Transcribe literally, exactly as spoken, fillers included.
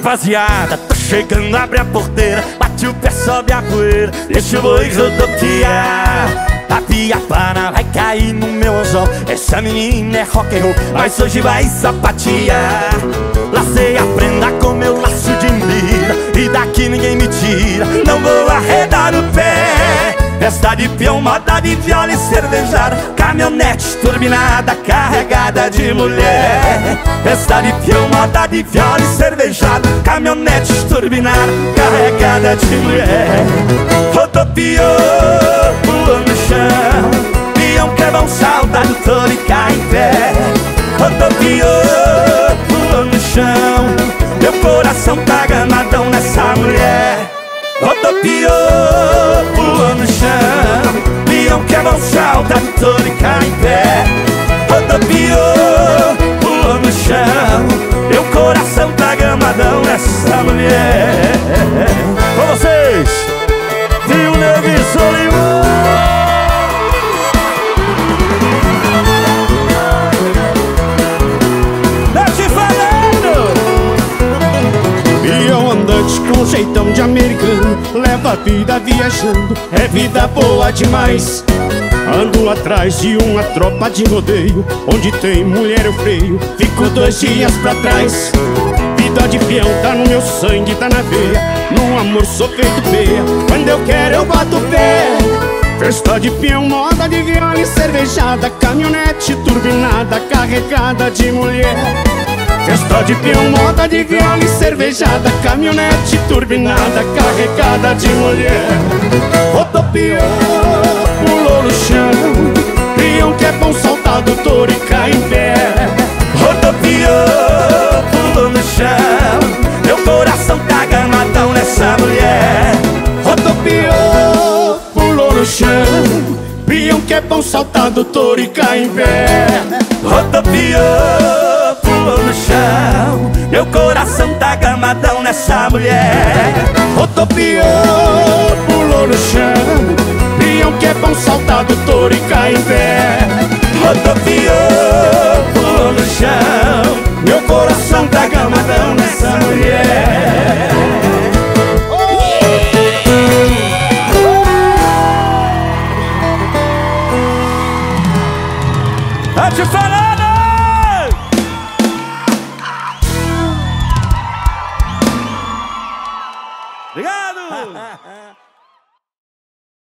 rapaziada, tô chegando, abre a porteira, bate o pé, sobe a poeira, deixa o boi rodopiar. A piapana vai cair no meu anzol. Essa menina é rock and roll, mas hoje vai sapatear. Lacei a prenda com meu laço de mira, e daqui ninguém me tira, não vou arredar o pé. Festa de peão, moda de viola e cervejada, caminhonete turbinada, carregada de mulher. Festa de peão, moda de viola e cervejada, caminhonete turbinada, carregada de mulher. Rodopiou, pulou no chão, peão quebra um salto, todo e cai em pé. Rodopiou, pulou no chão, meu coração tá gamadão nessa mulher. Rodopiou, pulou no chão, peão quebra um salto, todo e cai em pé. Rodopiou, pulou no chão, meu coração tá gamadão nessa mulher. Com vocês, Trio Nego e Solimão. Tá te falando! Peão andante com jeitão de americano, leva a vida viajando, é vida boa demais. Ando atrás de uma tropa de rodeio, onde tem mulher eu freio, fico dois dias pra trás. Vida de peão tá no meu sangue, tá na veia, no amor sou feito peia, quando eu quero eu bato o pé. Festa de peão, moda de viola e cervejada, caminhonete turbinada, carregada de mulher. Festa de peão, moda de viola e cervejada, caminhonete turbinada, carregada de mulher. Rodopiou, pulou no chão, peão que é bom saltar do touro e cai em pé. Rodopiou, pulou no chão, meu coração tá gamadão nessa mulher. Rodopiou, pulou no chão, peão que é bom saltar do touro e cai em pé. Rodopiou, pulou no chão, meu coração tá gamadão nessa mulher. Rodopiou, pulou no chão, peão que é bom saltar do touro e cai em pé. Rodopiou, pulou no chão, meu coração tá gamadão nessa mulher. Tá te falando! Obrigado!